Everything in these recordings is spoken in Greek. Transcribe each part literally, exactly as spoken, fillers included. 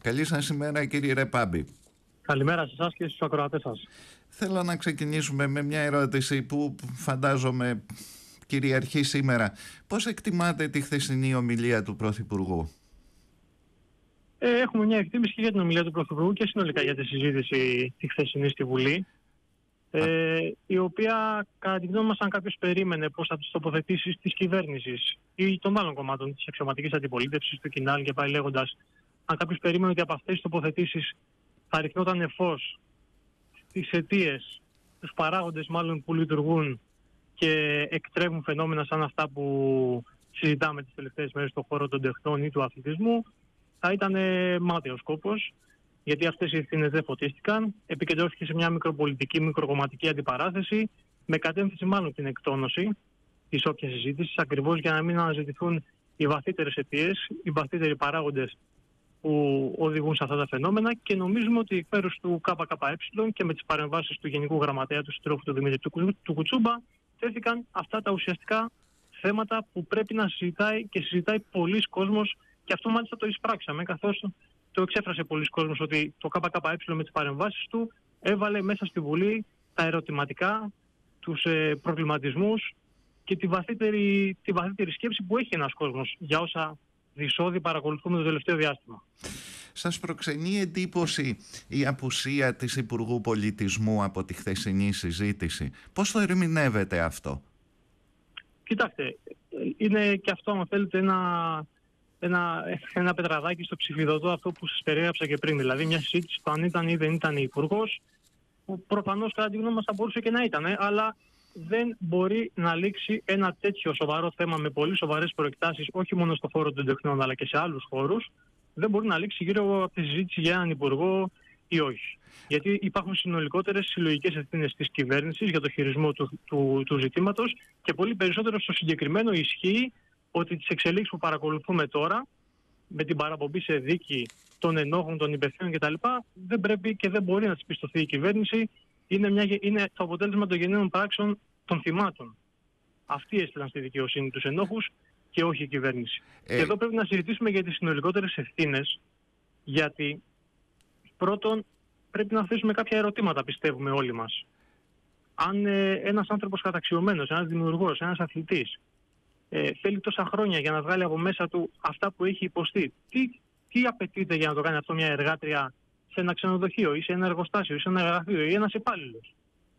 Καλή σας ημέρα, κύριε Ρεπάμπη. Καλημέρα σε εσάς και στους ακροατές σας. Θέλω να ξεκινήσουμε με μια ερώτηση που φαντάζομαι κυριαρχεί σήμερα. Πώς εκτιμάτε τη χθεσινή ομιλία του Πρωθυπουργού? Ε, έχουμε μια εκτίμηση και για την ομιλία του Πρωθυπουργού και συνολικά για τη συζήτηση τη χθεσινή στη Βουλή. Ε, η οποία, κατά τη γνώμη μας, αν κάποιος περίμενε πως από τις τοποθετήσεις της κυβέρνησης ή των άλλων κομμάτων της αξιωματικής αντιπολίτευσης, του Κινάλ και πάει λέγοντας, αν κάποιος περίμενε ότι από αυτές τις τοποθετήσεις θα ριχνόταν φως στις αιτίες, τους παράγοντες μάλλον που λειτουργούν και εκτρέχουν φαινόμενα σαν αυτά που συζητάμε τις τελευταίες μέρες στον χώρο των τεχνών ή του αθλητισμού, θα ήταν μάταιος σκόπος, γιατί αυτές οι ευθύνες δεν φωτίστηκαν. Επικεντρώθηκε σε μια μικροπολιτική, μικροκομματική αντιπαράθεση, με κατεύθυνση μάλλον την εκτόνωση της όποιας συζήτησης, ακριβώς για να μην αναζητηθούν οι βαθύτερες αιτίες, οι βαθύτεροι παράγοντες που οδηγούν σε αυτά τα φαινόμενα, και νομίζουμε ότι εκ μέρους του ΚΚΕ και με τις παρεμβάσεις του Γενικού Γραμματέα του Συντρόφου του Δημήτρη του Κουτσούμπα θέθηκαν αυτά τα ουσιαστικά θέματα που πρέπει να συζητάει και συζητάει πολλοί κόσμος, και αυτό μάλιστα το εισπράξαμε, καθώς το εξέφρασε πολλοί κόσμος ότι το ΚΚΕ με τις παρεμβάσεις του έβαλε μέσα στη Βουλή τα ερωτηματικά, τους ε, προβληματισμούς και τη βαθύτερη, τη βαθύτερη σκέψη που έχει ένας κόσμος για όσα διεισόδη παρακολουθούμε το τελευταίο διάστημα. Σας προξενεί εντύπωση η απουσία της Υπουργού Πολιτισμού από τη χθεσινή συζήτηση? Πώς το ερμηνεύετε αυτό? Κοιτάξτε, είναι και αυτό, αν θέλετε, ένα, ένα, ένα πετραδάκι στο ψηφιδωτό, αυτό που σας περιέγραψα και πριν. Δηλαδή μια συζήτηση που αν ήταν ή δεν ήταν υπουργός, που προφανώς κατά τη γνώμη μας θα μπορούσε και να ήταν, αλλά δεν μπορεί να λήξει ένα τέτοιο σοβαρό θέμα με πολύ σοβαρές προεκτάσεις, όχι μόνο στο χώρο των τεχνών αλλά και σε άλλους χώρους, δεν μπορεί να λήξει γύρω από τη συζήτηση για έναν υπουργό ή όχι. Γιατί υπάρχουν συνολικότερες συλλογικές ευθύνες της κυβέρνησης για το χειρισμό του, του, του ζητήματος, και πολύ περισσότερο στο συγκεκριμένο ισχύει ότι τις εξελίξεις που παρακολουθούμε τώρα, με την παραπομπή σε δίκη των ενόχων, των υπευθύνων κτλ., δεν πρέπει και δεν μπορεί να τις πιστωθεί η κυβέρνηση. Είναι, μια, είναι το αποτέλεσμα των γενναίων πράξεων των θυμάτων. Αυτοί έστειλαν στη δικαιοσύνη τους ενόχους και όχι η κυβέρνηση. Ε... Και εδώ πρέπει να συζητήσουμε για τις συνολικότερες ευθύνες, γιατί πρώτον πρέπει να θέσουμε κάποια ερωτήματα, πιστεύουμε όλοι μας. Αν ε, ένας άνθρωπος καταξιωμένος, ένας δημιουργός, ένας αθλητής ε, θέλει τόσα χρόνια για να βγάλει από μέσα του αυτά που έχει υποστεί, τι, τι απαιτείται για να το κάνει αυτό μια εργάτρια σε ένα ξενοδοχείο ή σε ένα εργοστάσιο ή σε ένα γραφείο ή ένας υπάλληλος?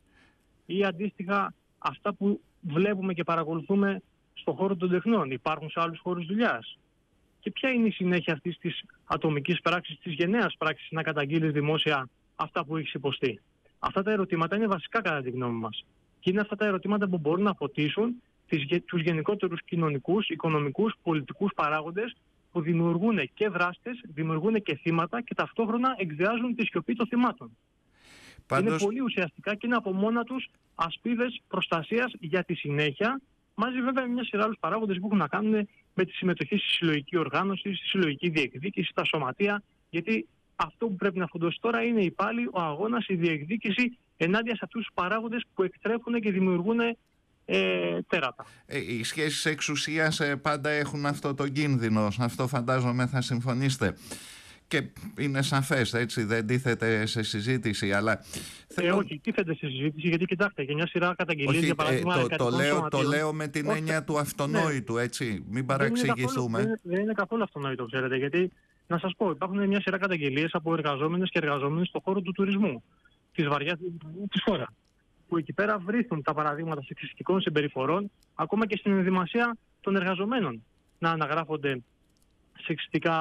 Ή αντίστοιχα αυτά που βλέπουμε και παρακολουθούμε στον χώρο των τεχνών, υπάρχουν σε άλλους χώρους δουλειάς? Και ποια είναι η συνέχεια αυτής της ατομικής πράξης, της γενναίας πράξης, να καταγγείλεις δημόσια αυτά που έχεις υποστεί? Αυτά τα ερωτήματα είναι βασικά κατά τη γνώμη μας. Και είναι αυτά τα ερωτήματα που μπορούν να φωτίσουν τις, τους γενικότερους κοινωνικούς, οικονομικούς, πολιτικούς παράγοντες που δημιουργούν και δράστες, δημιουργούν και θύματα και ταυτόχρονα εκβιάζουν τη σιωπή των θυμάτων. Πάντως... Είναι πολύ ουσιαστικά και είναι από μόνα τους ασπίδες προστασίας για τη συνέχεια, μαζί βέβαια με μια σειρά άλλους παράγοντες που έχουν να κάνουν με τη συμμετοχή στη συλλογική οργάνωση, στη συλλογική διεκδίκηση, στα σωματεία, γιατί αυτό που πρέπει να φουντώσει τώρα είναι η πάλι ο αγώνας, η διεκδίκηση ενάντια σε αυτούς τους παράγοντες που εκτρέφουν και δημιουργούν Ε, τέρατα. Ε, οι σχέσεις εξουσίας ε, πάντα έχουν αυτό το κίνδυνο. Αυτό φαντάζομαι θα συμφωνήσετε. Και είναι σαφές, έτσι, δεν τίθεται σε συζήτηση, αλλά... Ε, όχι, τίθεται σε συζήτηση, γιατί κοιτάξτε, για μια σειρά καταγγελίες, για παράδειγμα... Ε, το, το, λέω, το λέω με την όχι, έννοια του αυτονόητου, ναι, έτσι, μην παραξηγηθούμε. Δεν είναι, δεν είναι καθόλου αυτονόητο, ξέρετε, γιατί, να σας πω, υπάρχουν μια σειρά καταγγελίες από εργαζόμενες και εργαζόμενοι στον χώρο του τουρισμού, της βαριάς της χώρας, που εκεί πέρα βρίσκουν τα παραδείγματα σεξιστικών συμπεριφορών, ακόμα και στην ενδυμασία των εργαζομένων να αναγράφονται σεξιστικά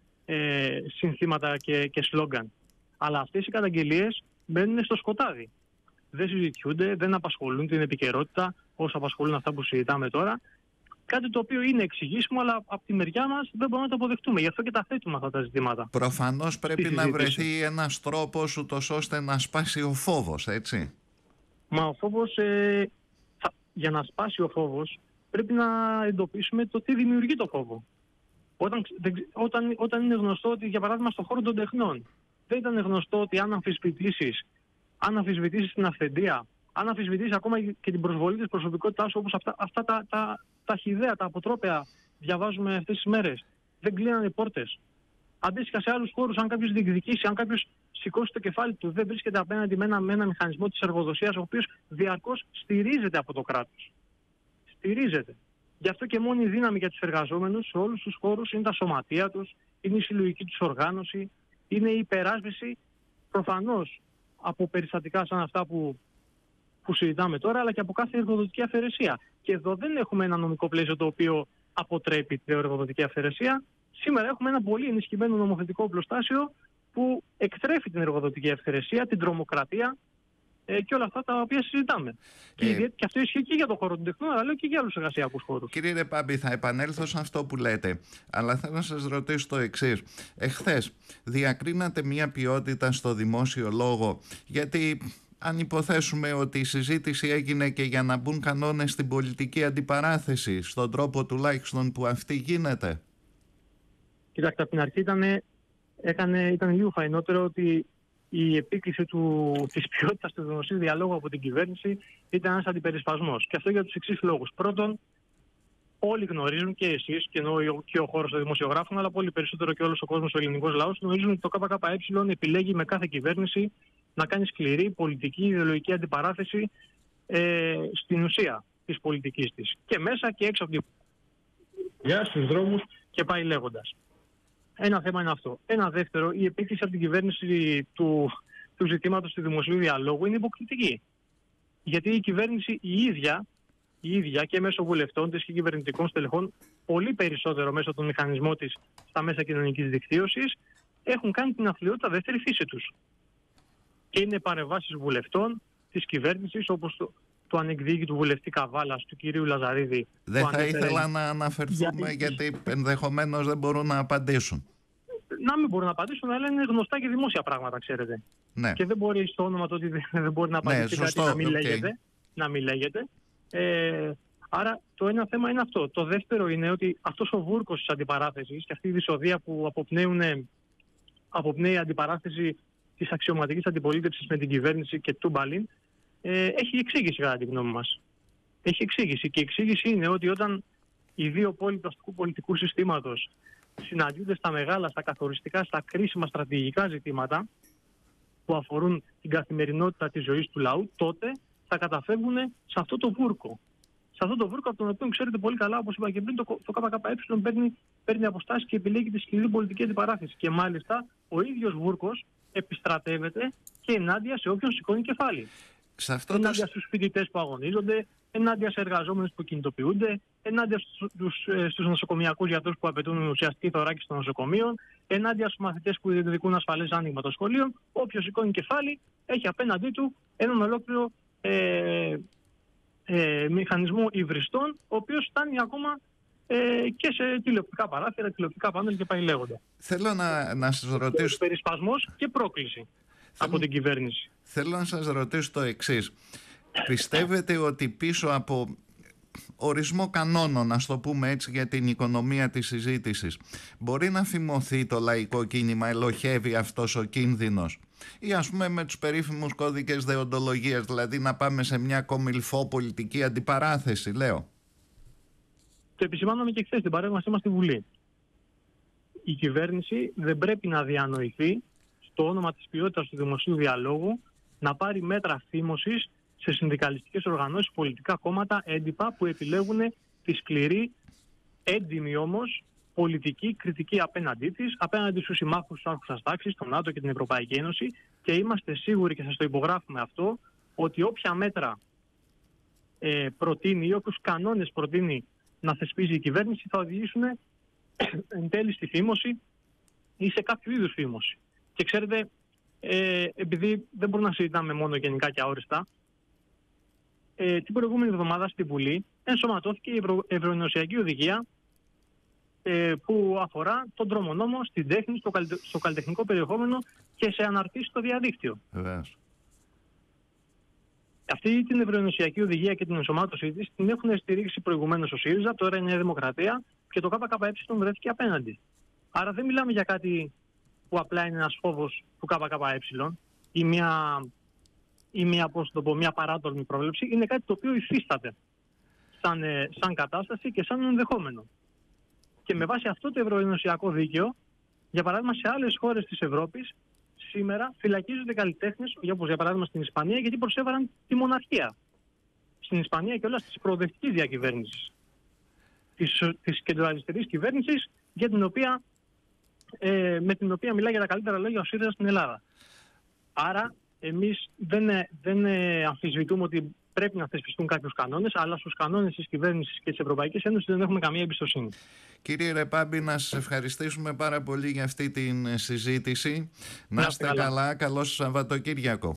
ε, συνθήματα και, και σλόγγαν. Αλλά αυτές οι καταγγελίες μπαίνουν στο σκοτάδι. Δεν συζητιούνται, δεν απασχολούν την επικαιρότητα όσο απασχολούν αυτά που συζητάμε τώρα. Κάτι το οποίο είναι εξηγήσιμο, αλλά από τη μεριά μας δεν μπορούμε να το αποδεχτούμε. Γι' αυτό και τα θέτουμε αυτά τα ζητήματα. Προφανώς πρέπει να βρεθεί ένας τρόπος ούτως ώστε να σπάσει ο φόβος, έτσι. Μα ο φόβος, ε, θα, για να σπάσει ο φόβος, πρέπει να εντοπίσουμε το τι δημιουργεί το φόβο. Όταν, όταν, όταν είναι γνωστό ότι, για παράδειγμα, στον χώρο των τεχνών, δεν ήταν γνωστό ότι αν αμφισβητήσεις, αν αμφισβητήσεις την αυθεντία, αν αμφισβητήσεις ακόμα και την προσβολή της προσωπικότητάς σου, όπως αυτά, αυτά τα, τα, τα χυδαία, τα αποτρόπαια διαβάζουμε αυτές τις μέρες, δεν κλείνανε πόρτες. Αντίστοιχα σε άλλους χώρους, αν κάποιος διεκδικήσει, αν κάποιος σηκώσει το κεφάλι του, δεν βρίσκεται απέναντι με ένα, με ένα μηχανισμό της εργοδοσίας, ο οποίος διαρκώς στηρίζεται από το κράτος. Στηρίζεται. Γι' αυτό και μόνη δύναμη για τους εργαζόμενους σε όλους τους χώρους είναι τα σωματεία τους, είναι η συλλογική τους οργάνωση, είναι η υπεράσπιση προφανώς από περιστατικά σαν αυτά που, που συζητάμε τώρα, αλλά και από κάθε εργοδοτική αφαιρεσία. Και εδώ δεν έχουμε ένα νομικό πλαίσιο το οποίο αποτρέπει την εργοδοτική αφαιρεσία. Σήμερα έχουμε ένα πολύ ενισχυμένο νομοθετικό οπλοστάσιο που εκτρέφει την εργοδοτική αυθαιρεσία, την τρομοκρατία ε, και όλα αυτά τα οποία συζητάμε. Ε, και, και αυτό ισχύει και για τον χώρο των τεχνών, αλλά λέω και για άλλους εργασιακούς χώρους. Κύριε Ρεπάμπη, θα επανέλθω σε αυτό που λέτε, αλλά θέλω να σας ρωτήσω το εξής. Εχθές διακρίνατε μια ποιότητα στο δημόσιο λόγο, γιατί αν υποθέσουμε ότι η συζήτηση έγινε και για να μπουν κανόνες στην πολιτική αντιπαράθεση, στον τρόπο τουλάχιστον που αυτή γίνεται. Κοιτάξτε, από την αρχή ήταν, έκανε, ήταν λίγο φαϊνότερο ότι η επίκληση του, της ποιότητας του δημοσίου διαλόγου από την κυβέρνηση ήταν ένας αντιπερισπασμός. Και αυτό για τους εξής λόγους. Πρώτον, όλοι γνωρίζουν, και εσείς, και εννοώ και ο χώρος των δημοσιογράφων, αλλά πολύ περισσότερο και όλος ο κόσμος, ο ελληνικός λαός, γνωρίζουν ότι το ΚΚΕ επιλέγει με κάθε κυβέρνηση να κάνει σκληρή πολιτική, ιδεολογική αντιπαράθεση ε, στην ουσία της πολιτικής της. Και μέσα και έξω από την για στους δρόμους και πάει λέγοντας. Ένα θέμα είναι αυτό. Ένα δεύτερο, η επίκληση από την κυβέρνηση του, του ζητήματος του δημοσίου διαλόγου είναι υποκριτική. Γιατί η κυβέρνηση η ίδια, η ίδια και μέσω βουλευτών της και κυβερνητικών στελεχών, πολύ περισσότερο μέσω των μηχανισμών της στα μέσα κοινωνικής δικτύωσης, έχουν κάνει την αθλειότητα δεύτερη φύση τους. Και είναι παρεμβάσεις βουλευτών της κυβέρνησης, όπως το, το ανεκδίκη του βουλευτή Καβάλας, του κυρίου Λαζαρίδη. Δεν θα ήθελα να αναφερθούμε γιατί, γιατί ενδεχομένως δεν μπορούν να απαντήσουν. Να μην μπορούν να απαντήσουν, αλλά είναι γνωστά και δημόσια πράγματα, ξέρετε. Ναι. Και δεν μπορεί στο όνομα του ότι δεν μπορεί να απαντήσει ναι, κάτι να μην, okay. λέγεται, να μην λέγεται. Ε, άρα το ένα θέμα είναι αυτό. Το δεύτερο είναι ότι αυτός ο βούρκος της αντιπαράθεσης και αυτή η δυσοδεία που αποπνέουν, αποπνέει η αντιπαράθεση της αξιωματικής αντιπολίτευσης με την κυβέρνηση και του Μπαλίν, ε, έχει εξήγηση κατά τη γνώμη μας. Έχει εξήγηση. Και η εξήγηση είναι ότι όταν οι δύο πόλοι του αστικού πολιτικού συστήματος συναντιούνται στα μεγάλα, στα καθοριστικά, στα κρίσιμα στρατηγικά ζητήματα που αφορούν την καθημερινότητα της ζωής του λαού, τότε θα καταφεύγουν σε αυτό το βούρκο. Σε αυτό το βούρκο από τον οποίο ξέρετε πολύ καλά, όπως είπα και πριν, το, το ΚΚΕ παίρνει, παίρνει αποστάσεις και επιλέγει τη σκληρή πολιτική αντιπαράθεση. Και μάλιστα ο ίδιος βούρκος επιστρατεύεται και ενάντια σε όποιον σηκώνει κεφάλι. Σε αυτό ενάντια το... στους φοιτητές που αγωνίζονται, ενάντια σε εργαζόμενους που κινητοποιούνται, ενάντια στους, στους νοσοκομιακούς γιατρούς που απαιτούν ουσιαστική θωράκιση των νοσοκομείων, ενάντια στους μαθητές που διεκδικούν ασφαλές άνοιγμα των σχολείων. Όποιος σηκώνει κεφάλι έχει απέναντί του έναν ολόκληρο ε, ε, μηχανισμό υβριστών, ο οποίος φτάνει ακόμα ε, και σε τηλεοπτικά παράθυρα, τηλεοπτικά πάνελ και πάει λέγοντα. Θέλω να, να σας ρωτήσω... Περισπασμός και πρόκληση Θέλω... από την κυβέρνηση. Θέλω να σας ρωτήσω το εξής. Πιστεύετε ότι πίσω από ορισμό κανόνων, να το πούμε έτσι, για την οικονομία της συζήτησης, μπορεί να φημωθεί το λαϊκό κίνημα, ελοχεύει αυτός ο κίνδυνος? Ή ας πούμε με τους περίφημους κώδικες δεοντολογίας, δηλαδή να πάμε σε μια κομιλφό πολιτική αντιπαράθεση, λέω. Το επισημάναμε και χθες την παρέμβασή μας στη Βουλή. Η κυβέρνηση δεν πρέπει να διανοηθεί στο όνομα της ποιότητας του δημοσίου διαλόγου να πάρει μέτρα φήμωσης σε συνδικαλιστικές οργανώσεις, πολιτικά κόμματα, έντυπα που επιλέγουν τη σκληρή, έντιμη όμως πολιτική κριτική απέναντί της, απέναντι στους συμμάχους της άρχουσας τάξης, τον ΝΑΤΟ και την Ευρωπαϊκή Ένωση, και είμαστε σίγουροι και σας το υπογράφουμε αυτό, ότι όποια μέτρα ε, προτείνει ή όποιους κανόνες προτείνει να θεσπίζει η κυβέρνηση θα οδηγήσουν εν τέλει στη φήμωση ή σε κάποιο είδους φήμωση. Και ξέρετε, ε, επειδή δεν μπορούμε να συζητάμε μόνο γενικά και αόριστα, ε, την προηγούμενη εβδομάδα στη Βουλή ενσωματώθηκε η Ευρω... Ευρωενωσιακή Οδηγία ε, που αφορά τον τρομονόμο στην τέχνη, στο, καλυτε... στο καλλιτεχνικό περιεχόμενο και σε αναρτήσεις στο διαδίκτυο. Βεβαίως. Αυτή την Ευρωενωσιακή Οδηγία και την ενσωμάτωσή της την έχουν στηρίξει προηγουμένως ο ΣΥΡΙΖΑ, τώρα η Νέα Δημοκρατία, και το ΚΚΕ βρέθηκε απέναντι. Άρα δεν μιλάμε για κάτι που απλά είναι ένας φόβος του ΚΚΕ ή μια, ή μια, πώς το πω, μια παράτολμη πρόβλεψη. Είναι κάτι το οποίο υφίσταται σαν, ε, σαν κατάσταση και σαν ενδεχόμενο. Και με βάση αυτό το ευρωενωσιακό δίκαιο Για παράδειγμα, σε άλλες χώρες της Ευρώπης σήμερα φυλακίζονται καλλιτέχνες, όπως για παράδειγμα στην Ισπανία, γιατί προσέβαλαν τη μοναρχία. Στην Ισπανία και όλα της προοδευτικής διακυβέρνησης, της, της κεντροαριστερής κυβέρνησης, για την οποία, ε, με την οποία μιλάει για τα καλύτερα λόγια ο ΣΥΡΙΖΑ στην Ελλάδα. Άρα, εμείς δεν, δεν αμφισβητούμε ότι πρέπει να θεσπιστούν κάποιους κανόνες, αλλά στους κανόνες της κυβέρνησης και της Ευρωπαϊκής Ένωσης δεν έχουμε καμία εμπιστοσύνη. Κύριε Ρεπάμπη, να σας ευχαριστήσουμε πάρα πολύ για αυτή την συζήτηση. Να είστε καλά. καλά. Καλό Σαββατοκύριακο.